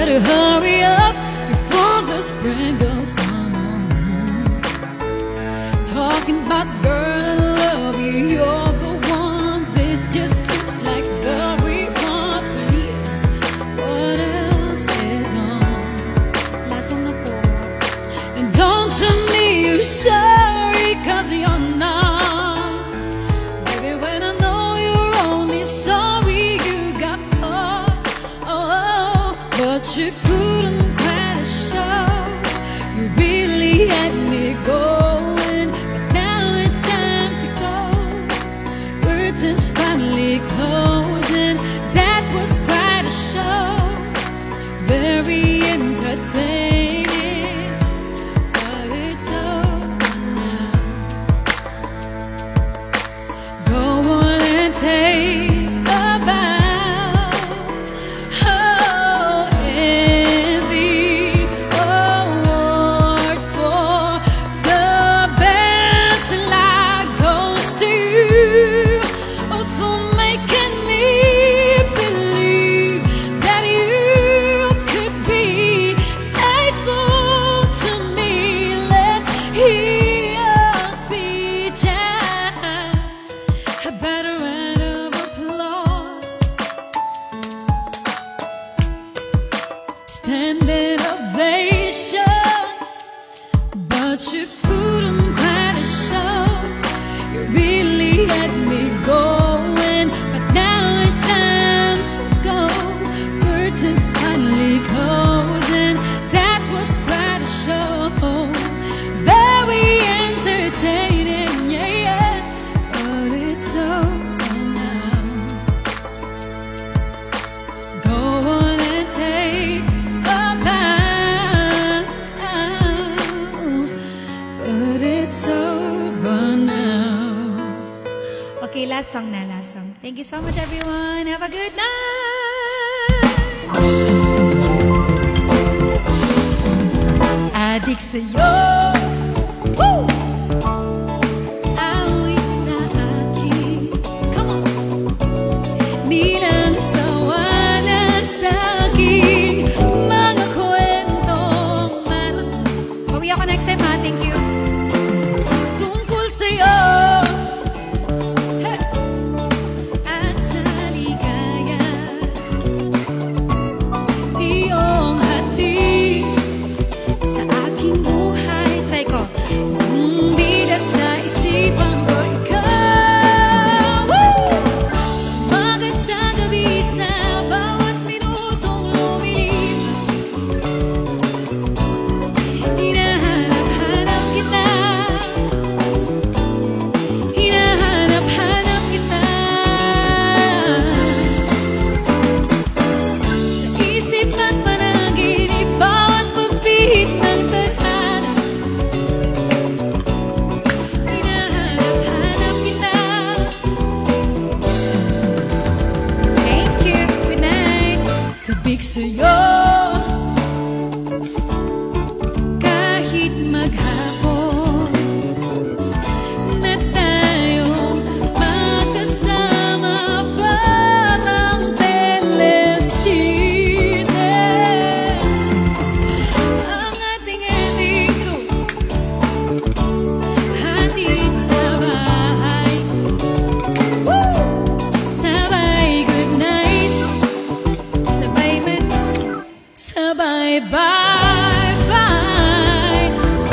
better hurry up before the spring goes on. Talking about girl, I love you, you're the one. This just looks like the rewind. Please, what else is on? Last song na po. And don't tell me you're sorry, cause you're not. Baby, when I know you're only sorry you got caught. Oh, but you put on quite a show. You really had me going, but now it's time to go. Curtains finally closing. That was quite a show. Very entertaining, but it's over now. Go on and take a bow. Oh, and the award for the best life goes to you, for making me believe that you could be faithful to me. Let's hear us be just a better round of applause. Standing ovation, but you put on quite a show. You really had me going, but now it's time to go. Curtains finally closing. That was quite a show. Very entertaining, yeah, yeah. But it's over now. Go on and take a bow. But it's over now. Okay, last song na, last song. Thank you so much, everyone. Have a good night. Adik sa'yo. Woo! Awit sa akin. Come on. Di lang sawa na sa'king mga kwentong meron. Bawi ako next time, ha? Thank you. Tungkol sa'yo. At sa ligaya, iyong hatid sa aking buhay. Try ko. Bida sa isipan ko ikaw. Woo! Sumagat sa gabi, sa bawat minutong lumilipas. Hinahanap-hanap kita. Hinahanap-hanap kita. Sa isip at panaginip, bawat pagpihit ng tadhana. Hinahanap-hanap kita. Thank you. Good night. Sabik sa'yo, kahit maghapon na tayong magkasama parang telesine. Ang ating ending true, hatid sa bahay. Woo! Sabay good night, sabay man, sabay bye-bye.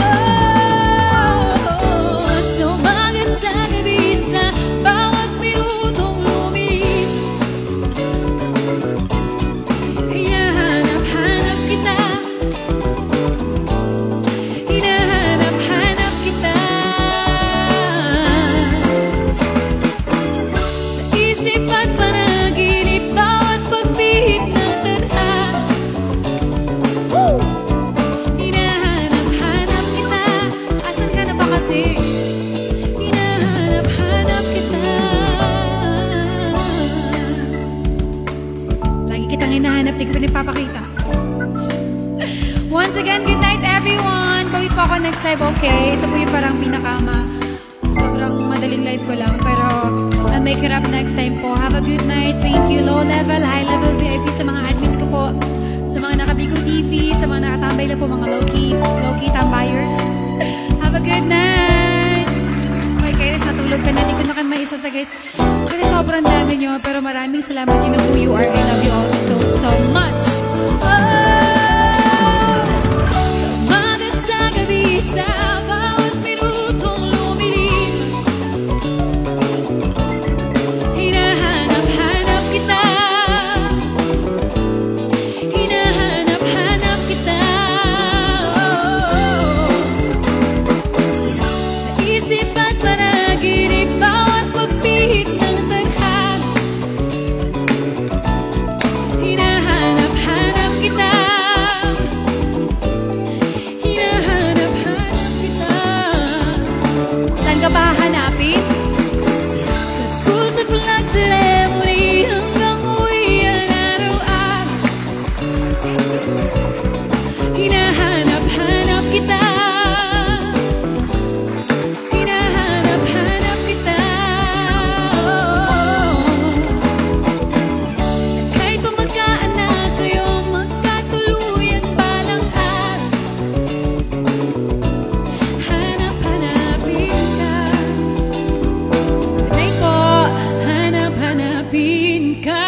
Oh, sumagat sa gabi, sa bawat minutong lumilipas. Hinahanap-hanap kita. Hinahanap-hanap kita. Sa isip at panaginip, bawat pagpihit ng tadhana. Woo! Hinahanap-hanap kita. Asan ka na ba kasi? Hinahanap-hanap kita. Lagi kitang hinahanap, di ko pinipapakita. Once again, good night everyone. Bawi po ako next live, okay? Ito po yung parang sobrang madaling live ko lang. Pero I'll make it up next time po. Have a good night. Thank you. Low level, high level VIP sa mga admins ko po. Sa mga mga nakabigo TV, sa mga nakatambay lang po, mga low-key tambayers. Have a good night! Okay, Kairis, matulog ka na. Di ko na kayo maisa sa guys. Kasi sobrang dami nyo, pero maraming salamat. You know who you are. I love you all so much. Sa umagat sa gabi, sa bawat minutong lumilim, hinahanap-hanap kita. Hinahanap-hanap kita. Sa isip at panaginip, bawat pagpihit ng tadhana, hinahanap-hanap kita. Hinahanap-hanap kita. Saan ka ba hahanapin? Sa school, sa flag ceremony, hanggang uwian araw-araw, hinahanap-hanap kita. Hinahanap-hanap kita. At kahit pa magkaanak kayo, magkatuluyan balang araw, hanap-hanapin ka. Good night po. Hanap-hanapin ka.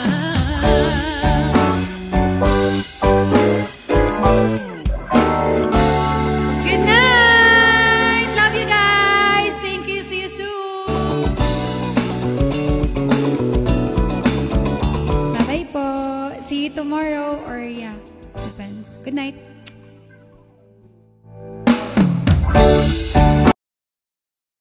Good night! Love you guys! Thank you! See you soon! Bye-bye po! See you tomorrow or yeah, depends. Good night!